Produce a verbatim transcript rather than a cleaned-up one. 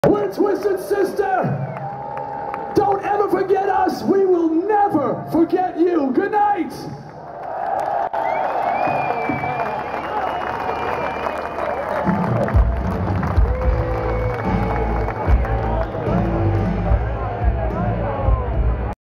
We're Twisted Sister. Don't ever forget us. We will never